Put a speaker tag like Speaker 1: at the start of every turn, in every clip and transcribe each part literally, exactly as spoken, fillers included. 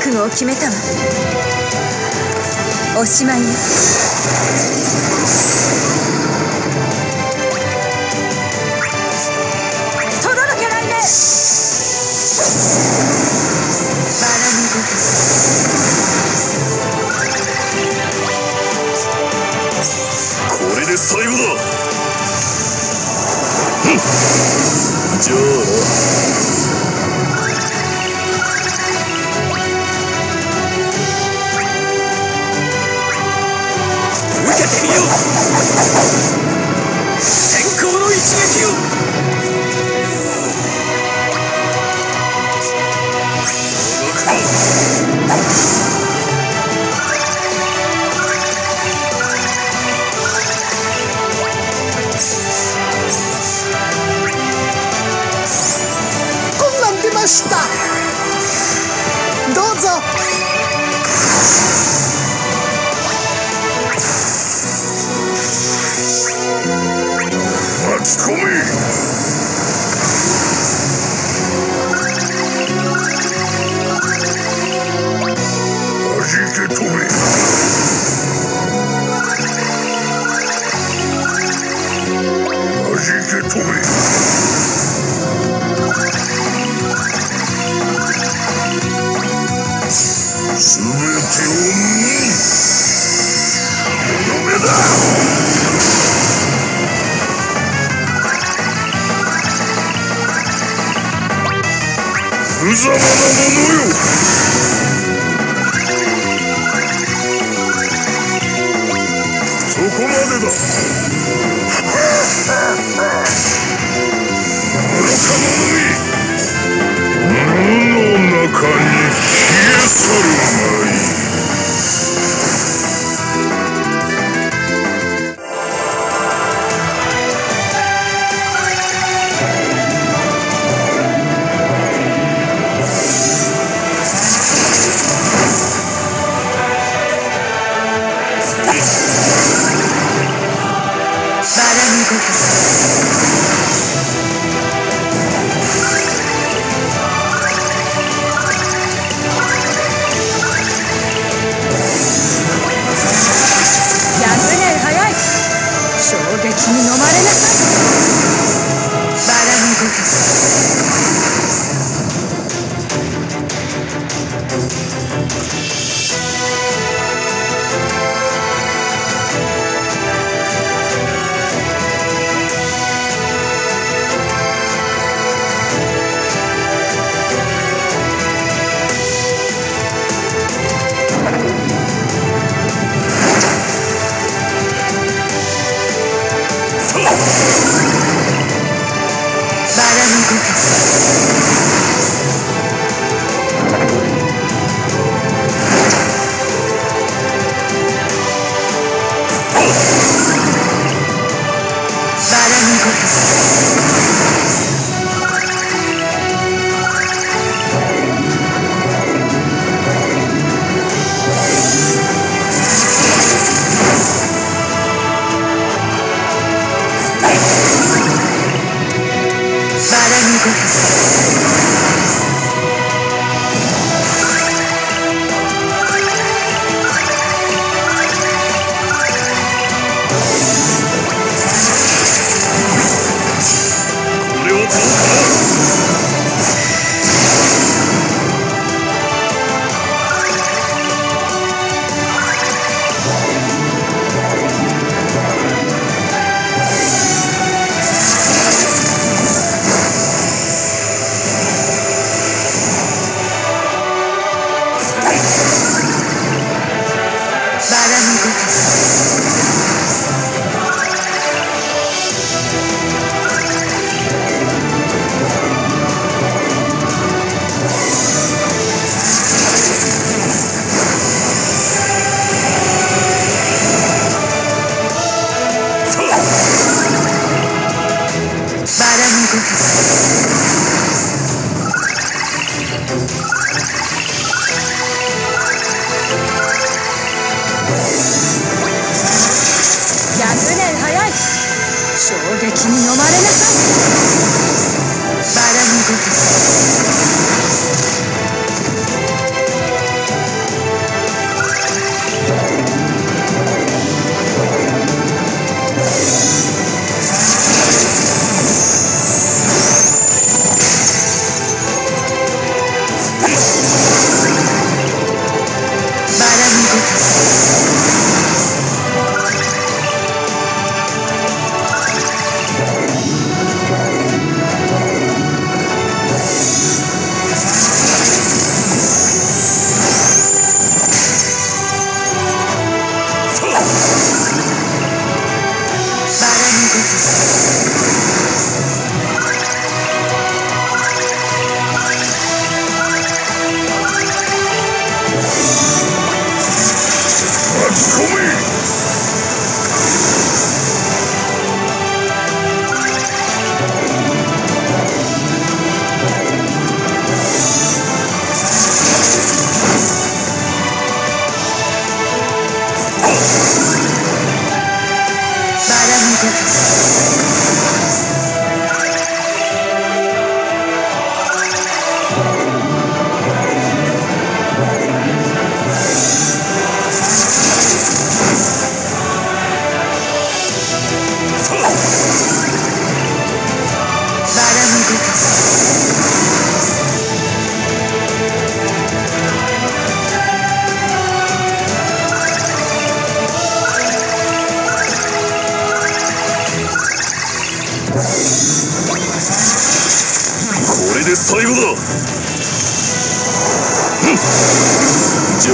Speaker 1: 覚悟を決めたわ。おしまいよ。とどろけ雷鳴。バラのごと
Speaker 2: これで最後だ。じゃあ受けてみよう。先行の一撃を。
Speaker 3: どうぞ。
Speaker 2: 巻き込め。弾け飛べ。弾け飛べ。すべてをのめだ。無様なものよ。そこまでだ。愚か者め。無の中に消え去るがいい。 最後だ。じゃあ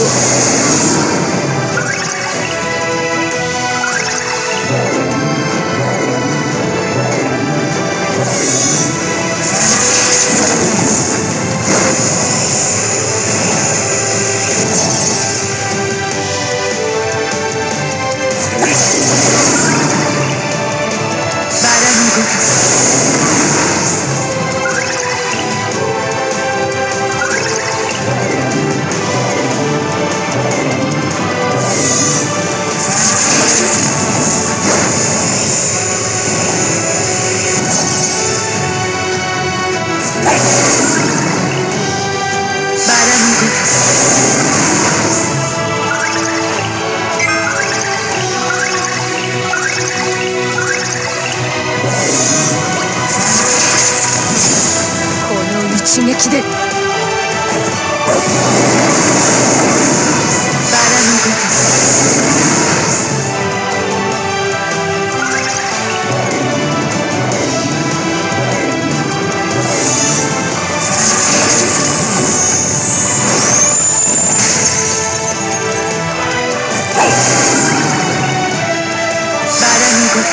Speaker 1: 一撃でバラのごとバラのごと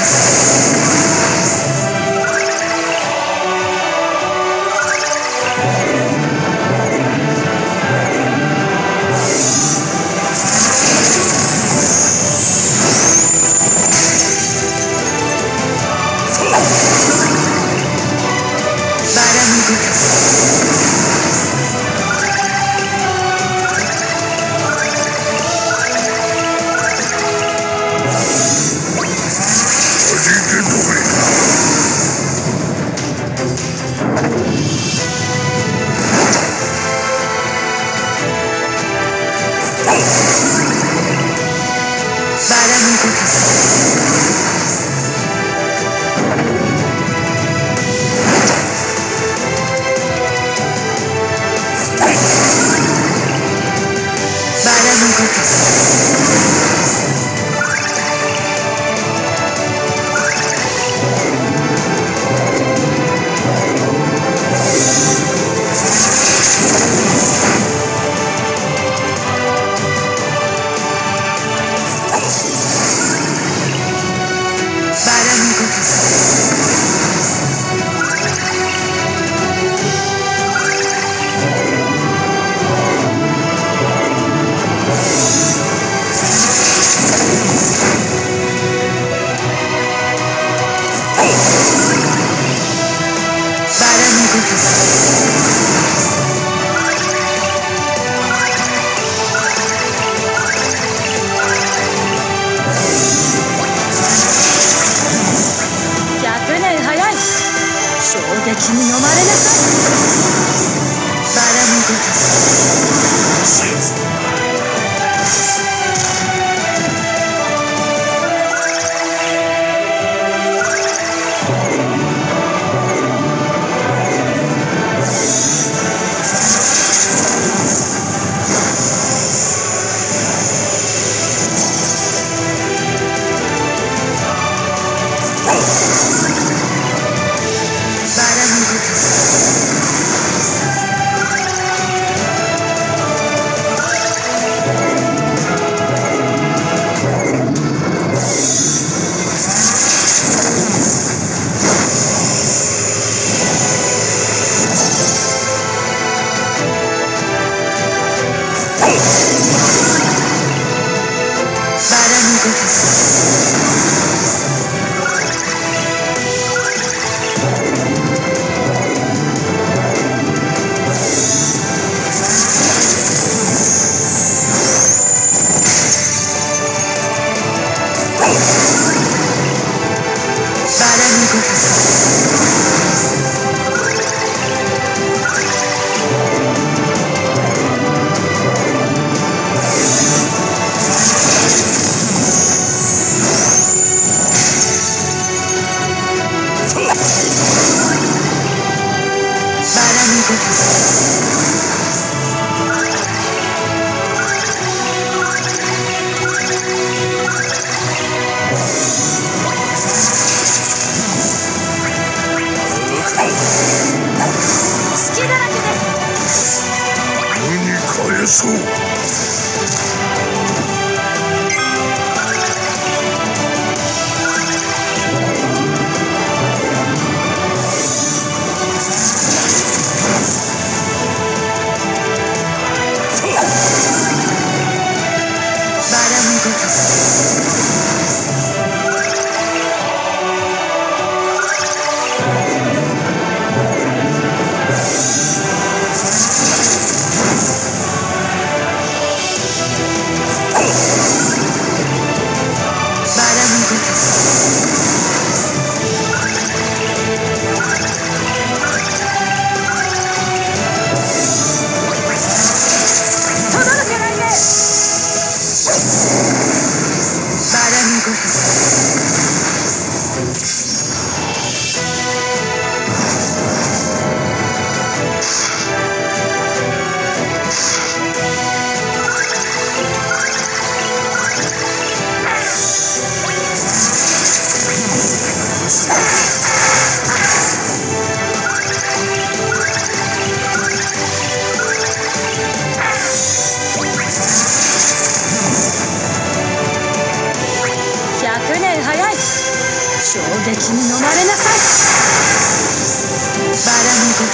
Speaker 1: 衝撃に飲まれなさい。バラのごと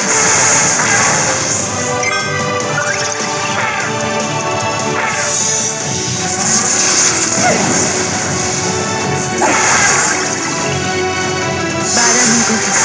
Speaker 1: バラのごと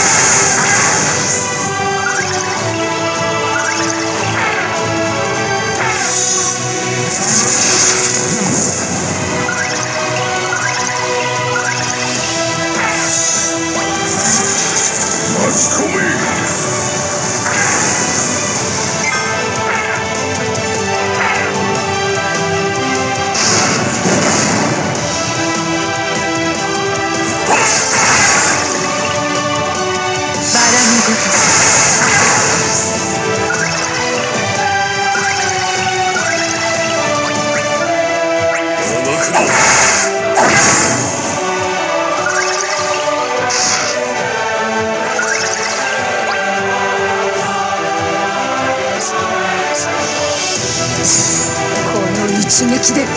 Speaker 1: 一撃でバラ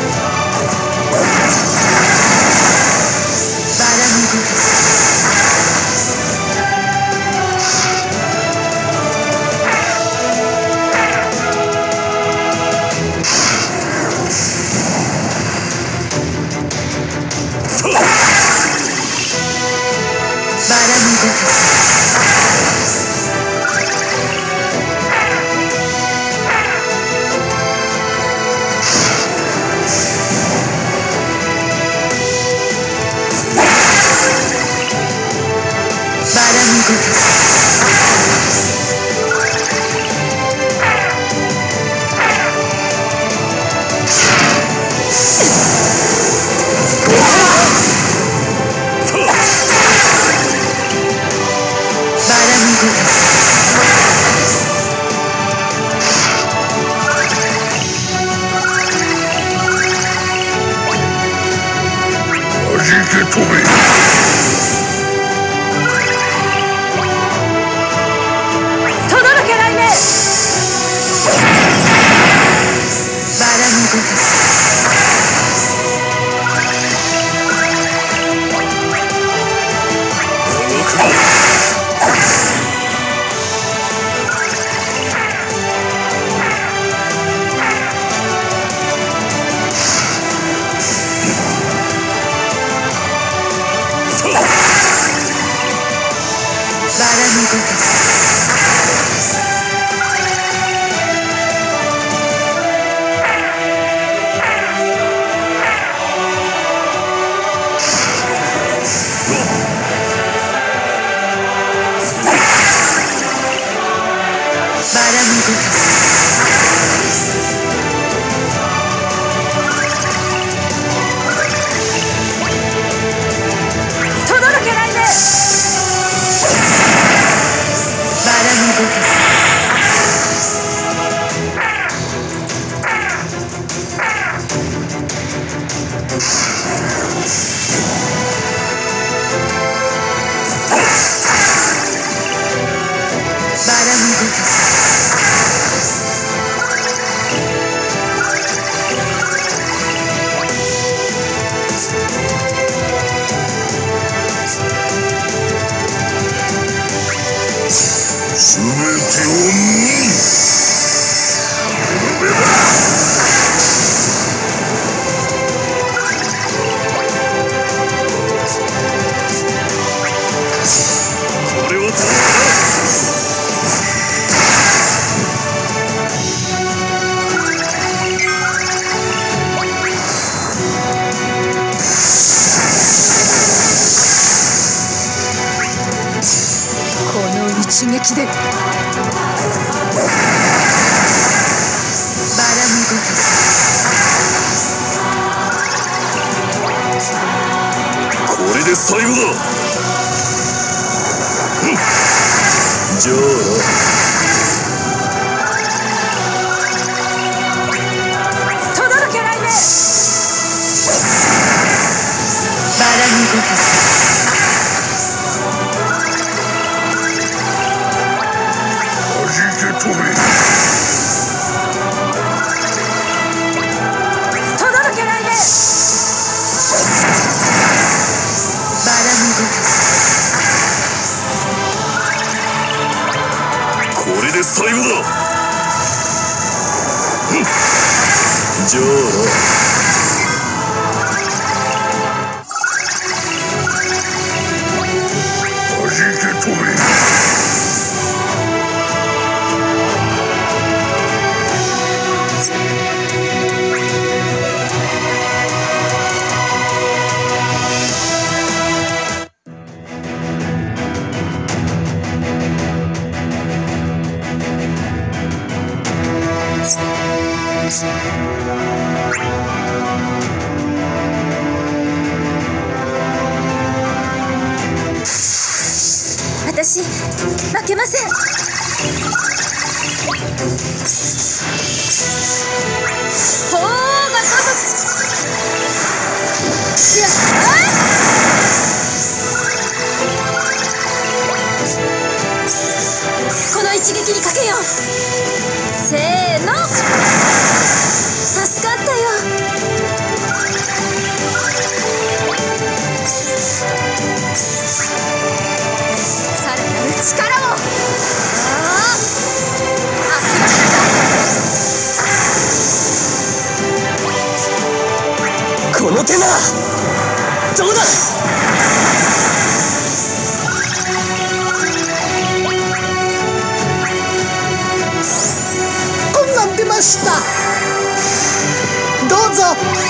Speaker 1: のごとバラのごと一撃でバラのごと
Speaker 2: これで最後だ。じゃあ
Speaker 1: 轟け雷鳴バラのごとバラの
Speaker 2: 最後だ。じゃあ
Speaker 1: 私負けません。ほうがごとく。いや、この一撃にかけよう。せーの、助かったよ。さらなる力を。ああ、諦めない。
Speaker 3: この手ならどうだ。こんなん出ました。どうぞ。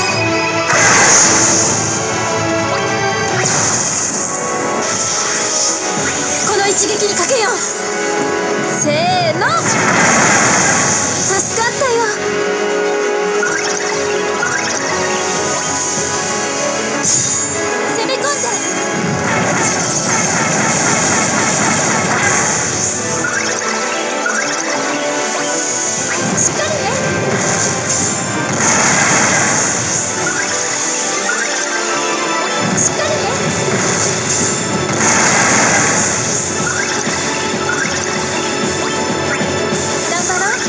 Speaker 1: この一撃にかけよう。せーの、助かったよ。攻め込んで。しっかりね。しっかりね。頑張ろう。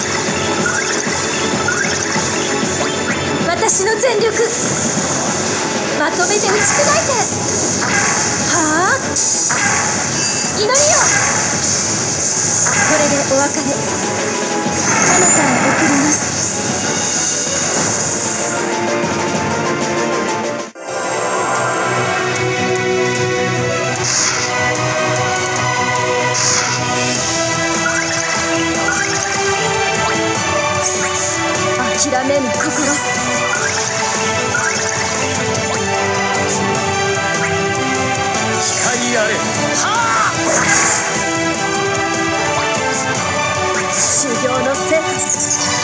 Speaker 1: 私の全力まとめて打ち砕いて。はあ、祈りよ。これでお別れ。彼方へ送ります。諦めぬ心。
Speaker 3: 光あれ。はあ。
Speaker 1: 修行の成果。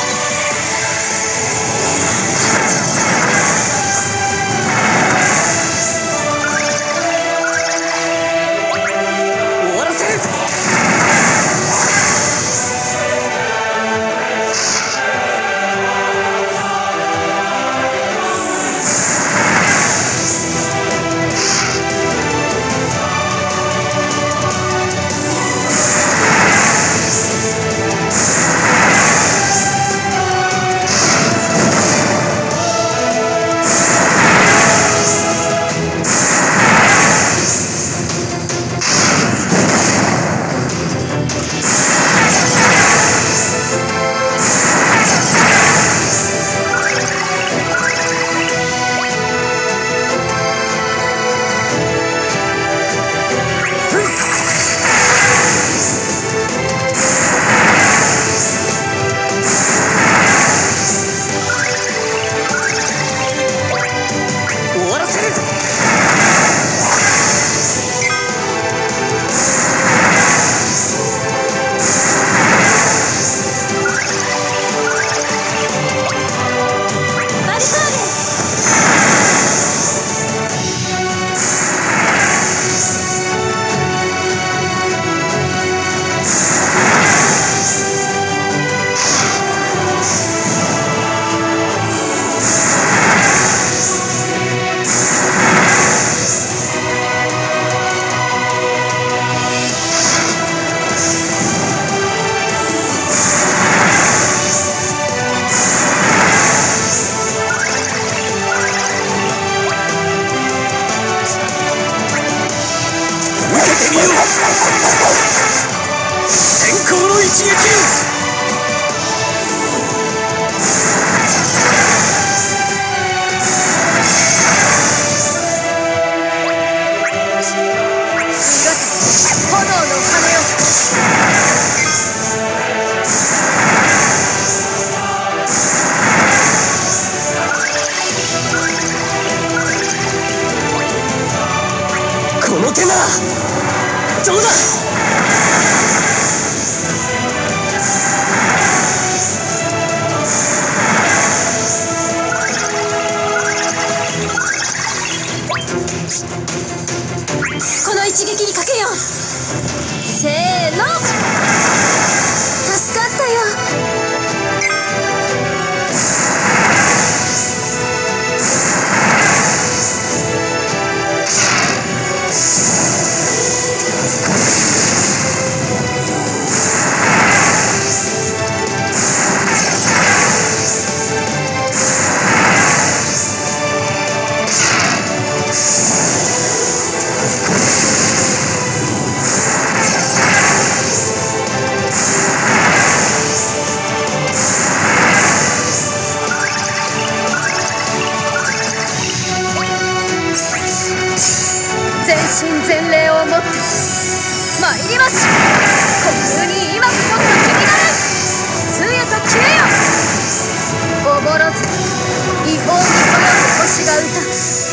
Speaker 1: 身全霊をもって参ります。呼吸に今こそ時なる。通夜と消えよ。おぼろず違法にそよぐ星が歌。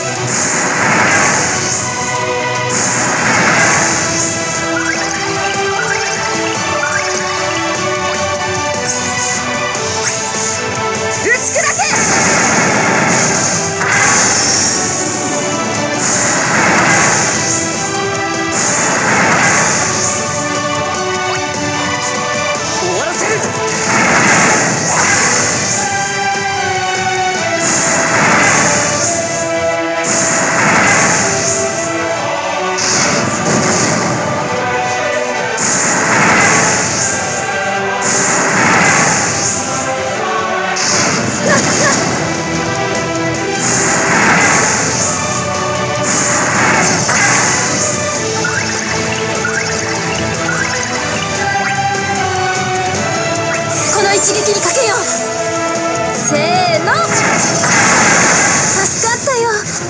Speaker 1: 一撃にかけよう。せーの。助かったよ。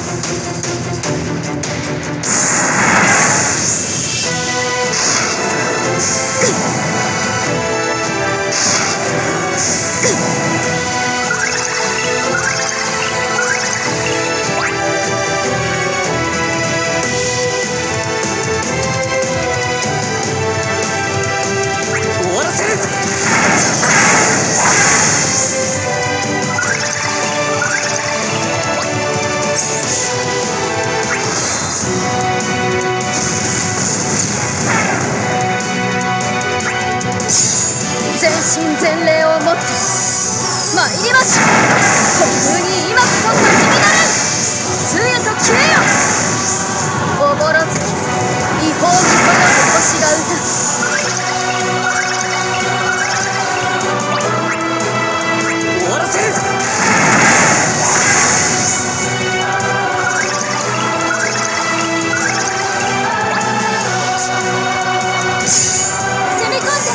Speaker 3: 終わらせる。
Speaker 1: 全身全霊をもって参ります。呼吸に今こそ時になる。通夜と消えよ。おぼろず違法にそよぐ星が歌。
Speaker 3: 終わらせる。
Speaker 1: 攻め込んで。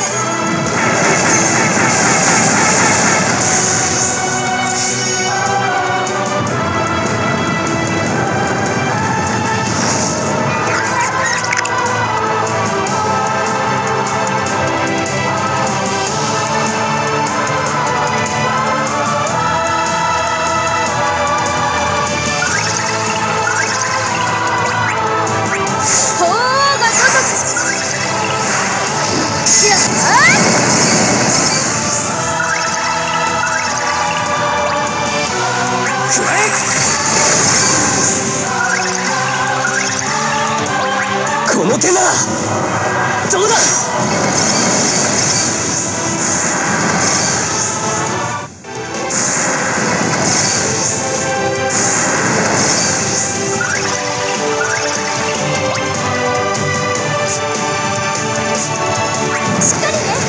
Speaker 3: この手ならどうだ。
Speaker 1: しっかりね。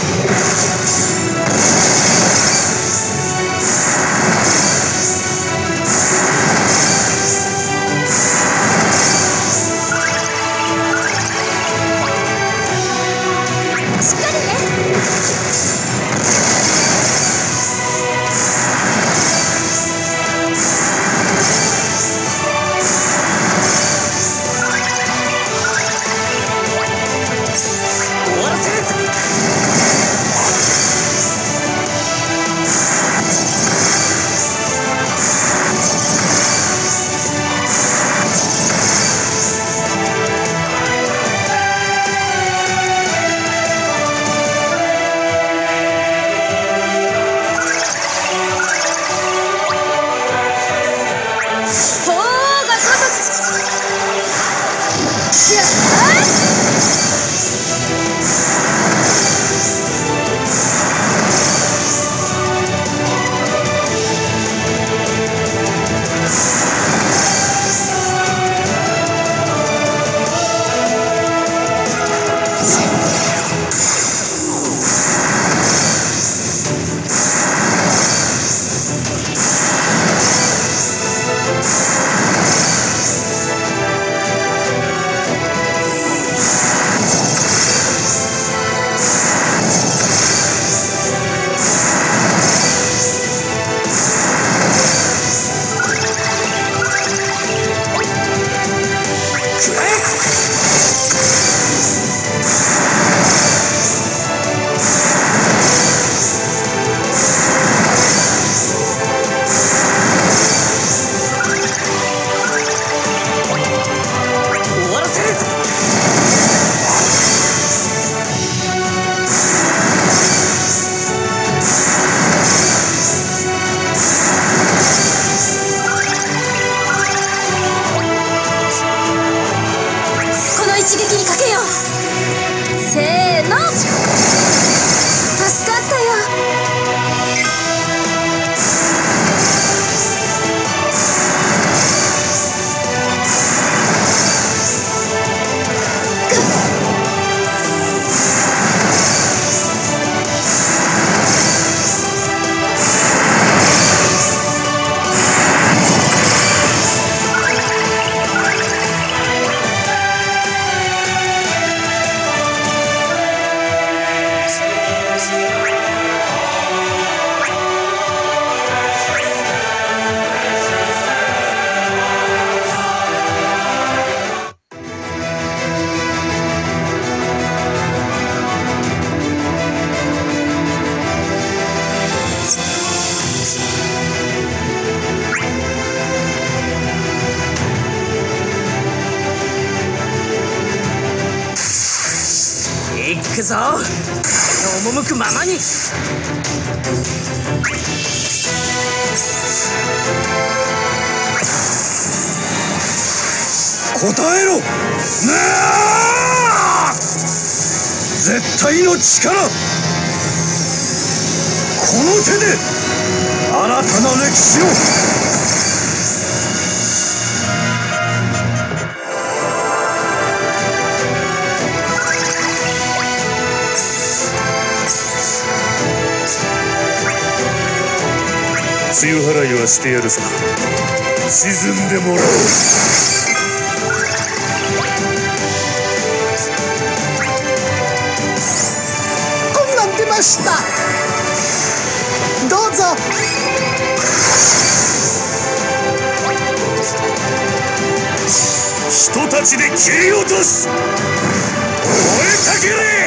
Speaker 3: ぞ。赴くままに。答えろ。なあ！絶対の力。この手で新たな歴史を。
Speaker 2: 強払いはしてやるさ。沈んでもらおう。
Speaker 4: こんなん出ました。どうぞ。
Speaker 2: 人たちで切り落とす。燃えたけれ。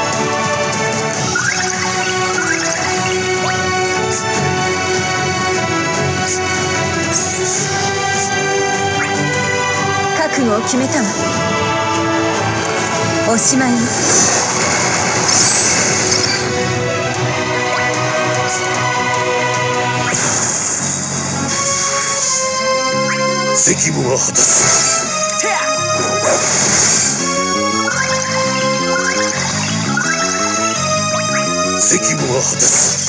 Speaker 1: 覚悟を決めたわ。おしまいに。
Speaker 2: 責務は果たす。責務は果たす。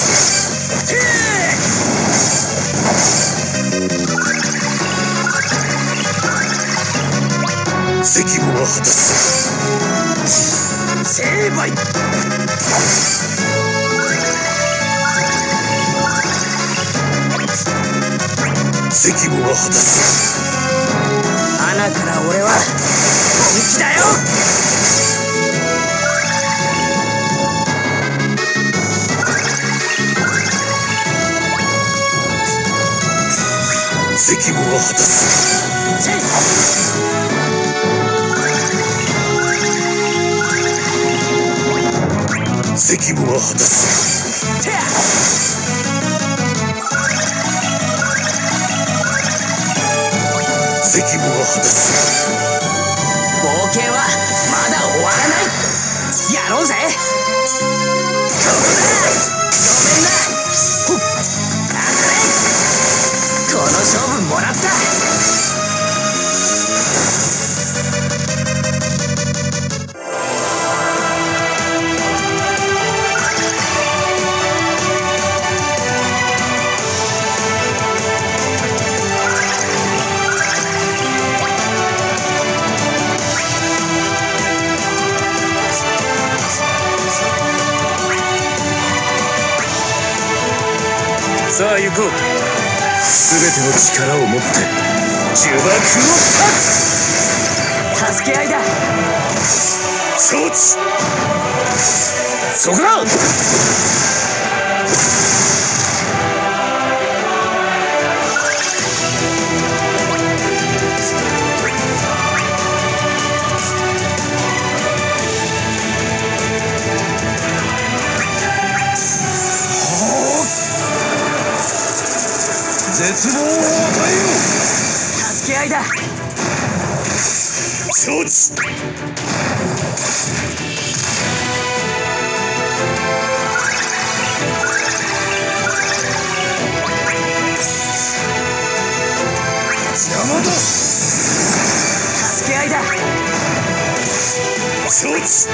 Speaker 2: 責務は果たす。
Speaker 3: 成敗。
Speaker 2: 責務は果たす。
Speaker 3: 穴から俺は本気だよ。
Speaker 2: 責務は果たす。責務は果たす。責務は果たす。
Speaker 3: 冒険はまだ終わらない。やろうぜ。ここだ。ごめんな。ほっ。当たれ。この勝負もらった。
Speaker 2: さあ行こう。全ての力を持って呪縛を断つ。
Speaker 3: 助け合いだ。
Speaker 2: 承知。そこだ。絶望を与えよう。
Speaker 3: 助け合いだ。
Speaker 2: 承知。
Speaker 3: 邪魔だ。助け合いだ。
Speaker 2: 承知。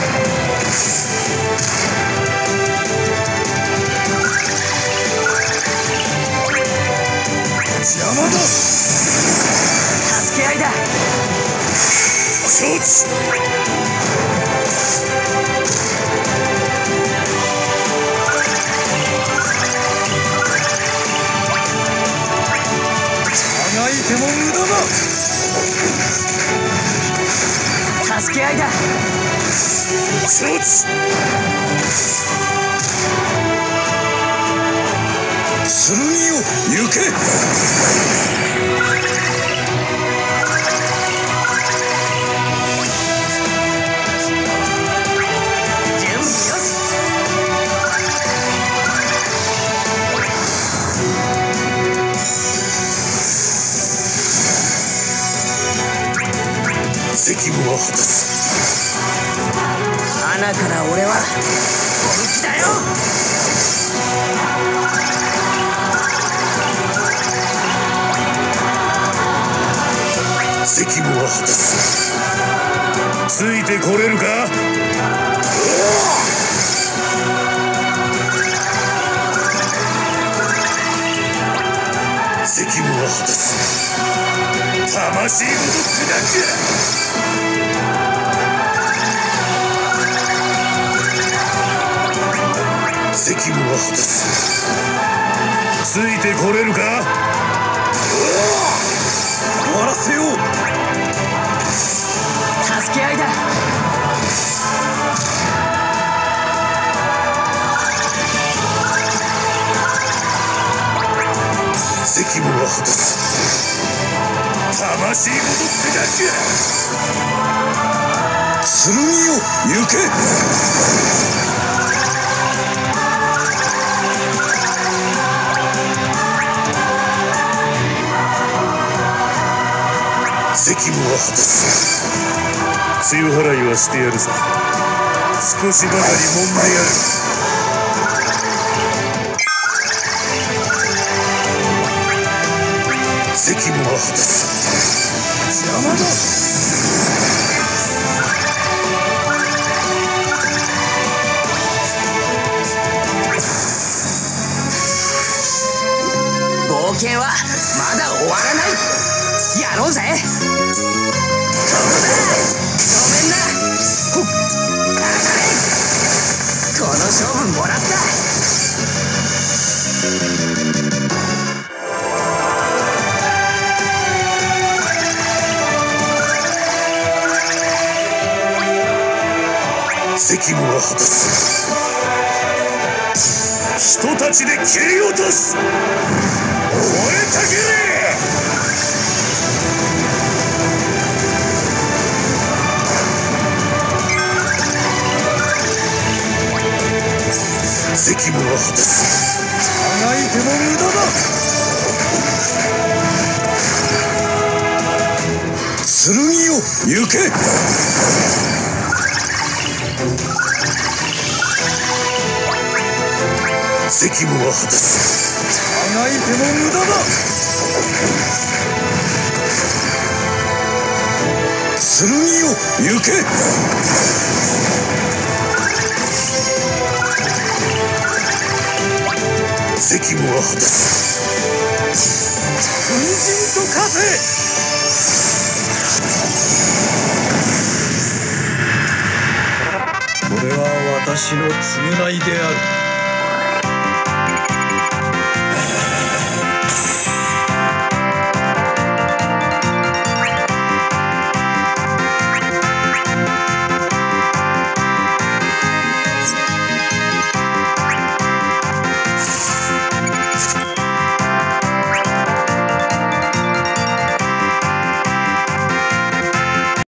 Speaker 3: 邪魔だ。助け合いだ。
Speaker 2: 承知。
Speaker 3: あがいても無駄だ。助け合いだ。
Speaker 2: 承知。
Speaker 3: 剣よ行け。準備よし。
Speaker 2: 責務は果たす。
Speaker 3: 穴から俺は本気だよ。
Speaker 2: 責務は果たす。ついてこれるか。責務は果たす。魂ごと砕け。責務は果たす。ついてこれるか。終わらせよう。
Speaker 3: 助け合いだ。
Speaker 2: 責務は果たす。魂ごと砕け。剣よ行け。責務は果たす。強払いはしてやるぞ。少しばかり揉んでやる。責務は果たす。邪魔だ。
Speaker 3: 冒険はまだ終わらない。やろうぜ。ここだ。ごめんな。ほっ、当たれ。この勝負もらった。
Speaker 2: 責務は果たす。人たちで切り落とす。燃えたけれ。責務は果たす。あがいても無駄だ。剣よ行け。責務は果たす。あがいても無駄だ。剣よ行け。責務は果たす。粉塵と化せ。これは私の償いである。